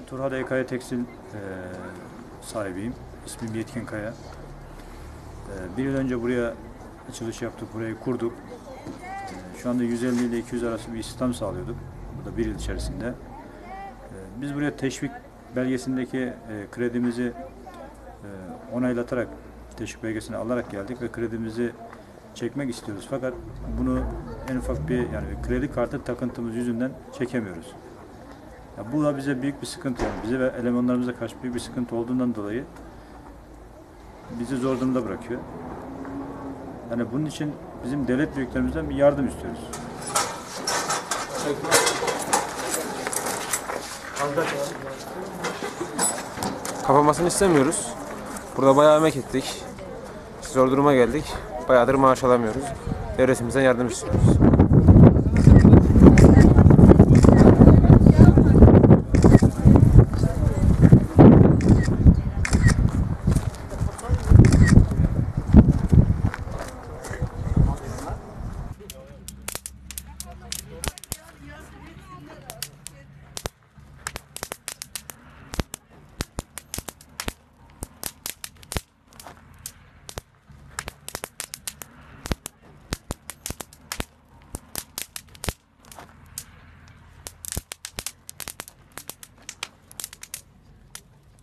Turhal Kaya Tekstil sahibiyim. İsmim Yetkin Kaya. Bir yıl önce buraya açılış yaptık, burayı kurduk. Şu anda 150 ile 200 arası bir istihdam sağlıyorduk. Bu da bir yıl içerisinde. Biz buraya teşvik belgesindeki kredimizi onaylatarak, teşvik belgesini alarak geldik ve kredimizi çekmek istiyoruz. Fakat bunu en ufak bir kredi kartı takıntımız yüzünden çekemiyoruz. Ya bu da bize büyük bir sıkıntı, yani bize ve elemanlarımıza karşı büyük bir sıkıntı olduğundan dolayı bizi zor durumda bırakıyor. Yani bunun için bizim devlet büyüklerimizden bir yardım istiyoruz. Kapanmasını istemiyoruz. Burada bayağı emek ettik. Zor duruma geldik. Bayağıdır maaş alamıyoruz. Devletimizden yardım istiyoruz.